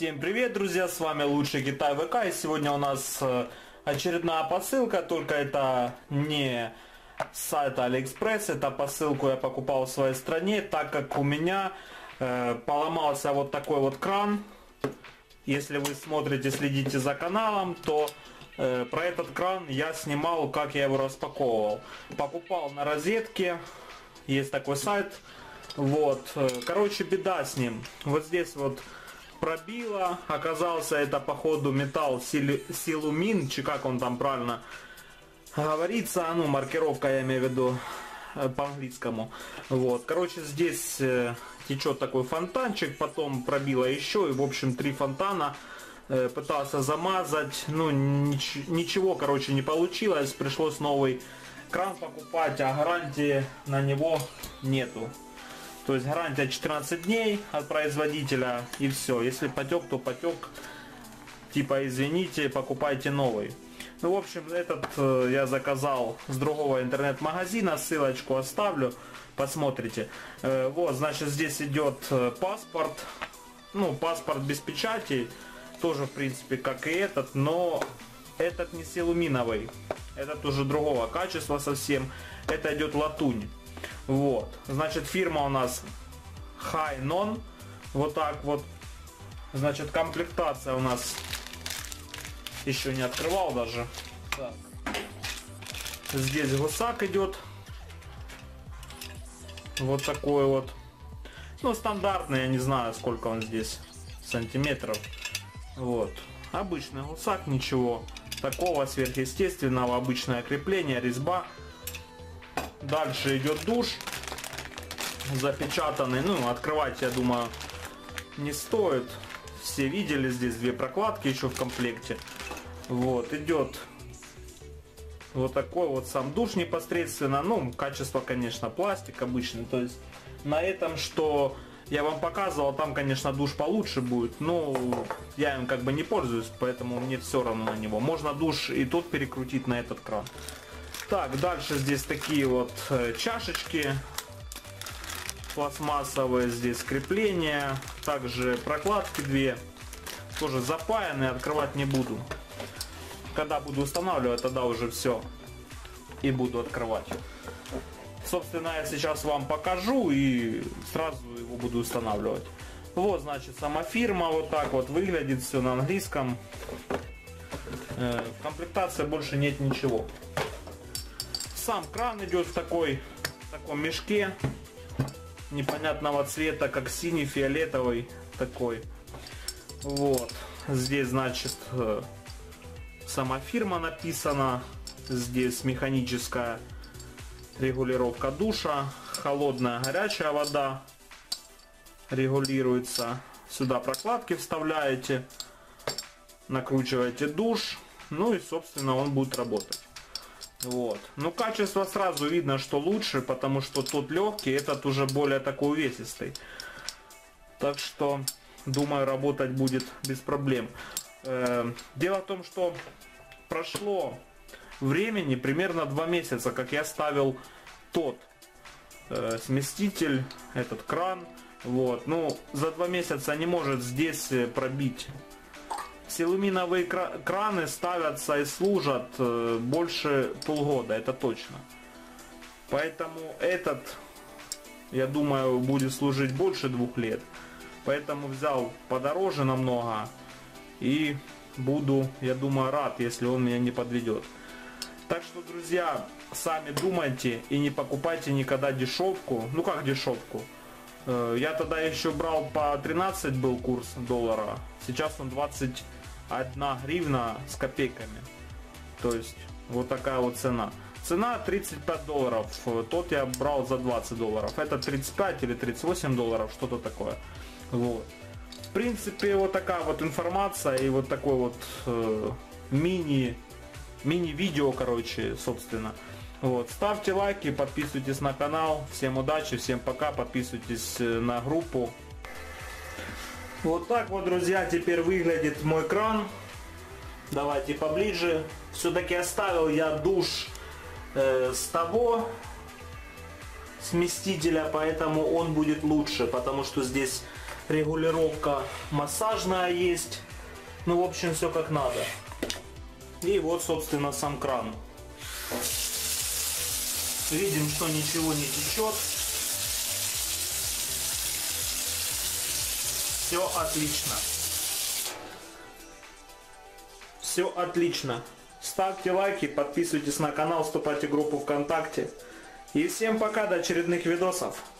Всем привет, друзья, с вами Лучший Китай ВК, и сегодня у нас очередная посылка, только это не с сайта Алиэкспресс, это посылку я покупал в своей стране, так как у меня поломался вот такой вот кран. Если вы смотрите, следите за каналом, то про этот кран я снимал, как я его распаковывал. Покупал на розетке, есть такой сайт, вот, короче, беда с ним. Вот здесь вот пробило, оказался это походу металл силумин, чи как он там правильно говорится, ну маркировка я имею в виду по-английскому. Вот, короче, здесь течет такой фонтанчик, потом пробило еще, и в общем 3 фонтана. Пытался замазать, ну ничего, короче, не получилось, пришлось новый кран покупать, а гарантии на него нету. То есть гарантия 14 дней от производителя, и все. Если потек, то потек. Типа извините, покупайте новый. Ну в общем, этот я заказал с другого интернет-магазина. Ссылочку оставлю, посмотрите. Вот, значит, здесь идет паспорт. Ну, паспорт без печати. Тоже, в принципе, как и этот. Но этот не силуминовый. Этот уже другого качества совсем. Это идет латунь. Вот, значит, фирма у нас Хайнон, вот так вот. Значит, комплектация у нас еще не открывал даже. Так. Здесь гусак идет, вот такой вот, ну стандартный, я не знаю, сколько он здесь сантиметров. Вот, обычный гусак, ничего такого сверхъестественного, обычное крепление, резьба. Дальше идет душ запечатанный, ну открывать, я думаю, не стоит, все видели, здесь 2 прокладки еще в комплекте. Вот, идет вот такой вот сам душ непосредственно, ну качество, конечно, пластик обычный, то есть на этом, что я вам показывал, там, конечно, душ получше будет, но я им как бы не пользуюсь, поэтому мне все равно на него. Можно душ и тут перекрутить на этот кран. Так, дальше здесь такие вот чашечки пластмассовые, здесь крепления, также прокладки 2, тоже запаянные, открывать не буду. Когда буду устанавливать, тогда уже все и буду открывать. Собственно, я сейчас вам покажу и сразу его буду устанавливать. Вот, значит, сама фирма вот так вот выглядит, все на английском. В комплектации больше нет ничего. Сам кран идет в таком мешке непонятного цвета, как синий, фиолетовый такой. Вот. Здесь, значит, сама фирма написана. Здесь механическая регулировка душа. Холодная, горячая вода регулируется. Сюда прокладки вставляете. Накручиваете душ. Ну и, собственно, он будет работать. Вот. Ну, качество сразу видно, что лучше, потому что тот легкий, этот уже более такой увесистый. Так что, думаю, работать будет без проблем. Дело в том, что прошло времени примерно 2 месяца, как я ставил тот сместитель, этот кран. Вот. Ну, за 2 месяца не может здесь пробить. Силуминовые краны ставятся и служат больше полгода, это точно. Поэтому этот, я думаю, будет служить больше 2 лет. Поэтому взял подороже намного. И буду, я думаю, рад, если он меня не подведет. Так что, друзья, сами думайте и не покупайте никогда дешевку. Ну как дешевку? Я тогда еще брал по 13 был курс доллара. Сейчас он 21 гривна с копейками. То есть вот такая вот цена. Цена 35 долларов. Тот я брал за 20 долларов. Это 35 или 38 долларов, что-то такое. Вот. В принципе, вот такая вот информация и вот такой вот мини-видео, короче, собственно. Вот. Ставьте лайки, подписывайтесь на канал. Всем удачи, всем пока. Подписывайтесь на группу. Вот так вот, друзья, теперь выглядит мой кран. Давайте поближе. Все-таки оставил я душ с того сместителя, поэтому он будет лучше, потому что здесь регулировка массажная есть. Ну, в общем, все как надо. И вот, собственно, сам кран. Видим, что ничего не течет. Все отлично. Все отлично. Ставьте лайки, подписывайтесь на канал, вступайте в группу ВКонтакте. И всем пока, до очередных видосов.